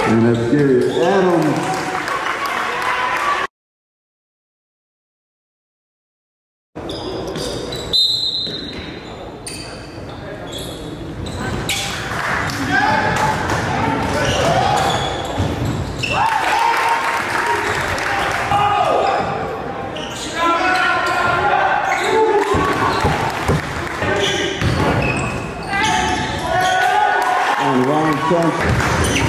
And that's Gary Adams. And Ryan Johnson.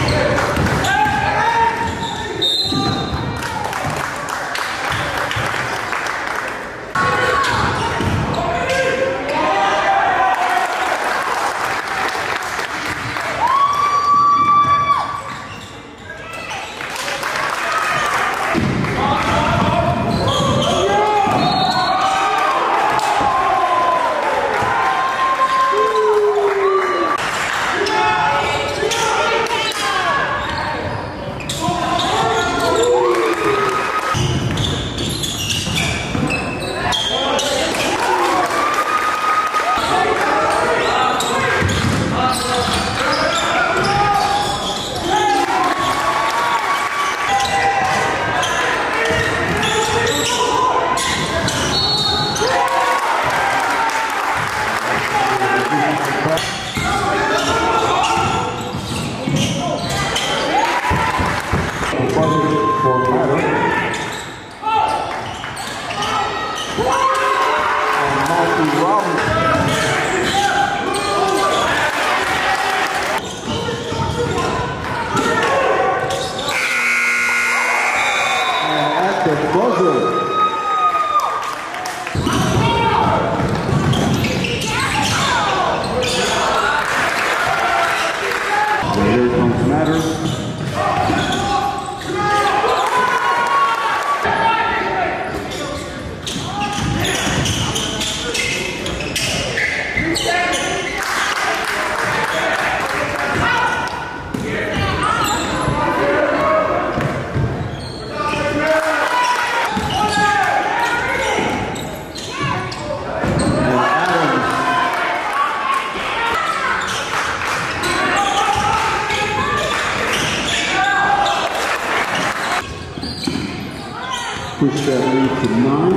Push that lead to 9.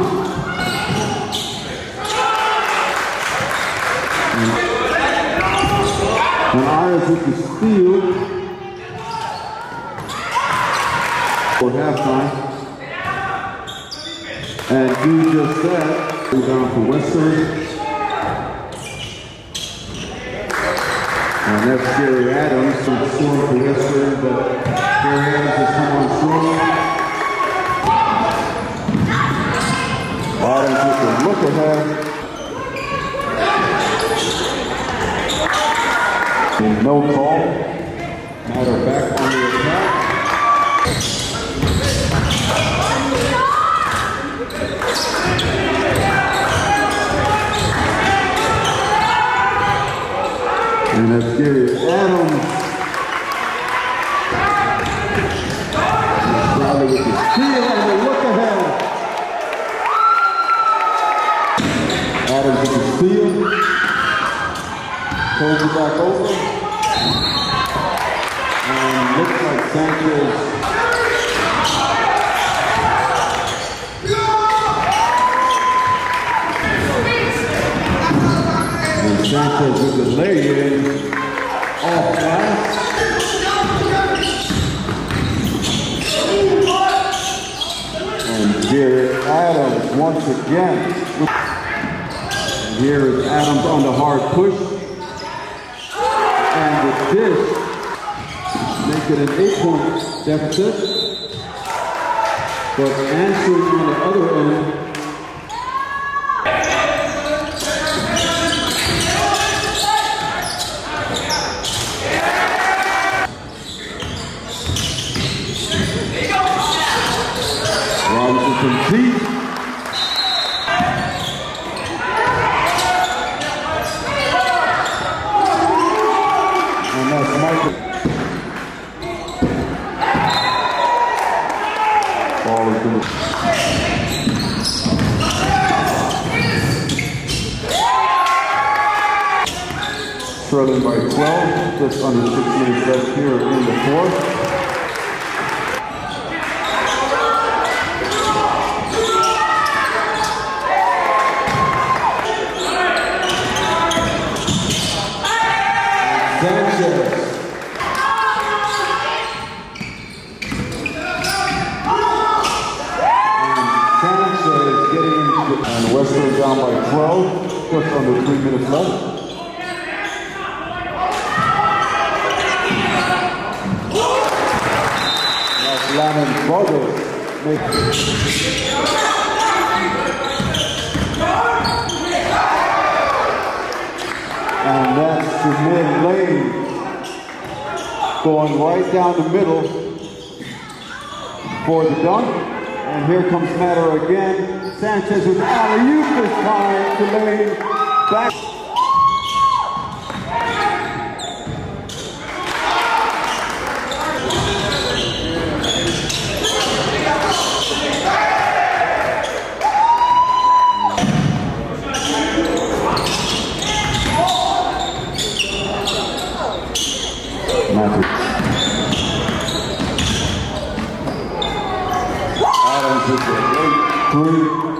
And Iris with the steal for halftime. And do just that. Go down for Western. And that's Gary Adams. So scoring for Western, but Gary Adams has come on strong. Adams with a look ahead. And no call. Matter back on the attack. And that's Gary Adams. And Bradley with the steal and a look ahead. Adams with the steal. Pulls it back over. And looks like Sanchez. And Sanchez with the lay-in off glass. And here Adams once again. And here is Adams on the hard push. And the dish make it an 8-point deficit. But answering on the other end. Robinson from deep. And that's Michael. Ball is going to. Trailing by 12, just under 6 minutes left here in the fourth. And Western down by 12, just under 3 minutes left. That's Lemon Vargas. And that's to mid-lane, going right down the middle for the dunk. And here comes Matter again. Sanchez with alley-oop this time to lane. Back. Adams with the 3.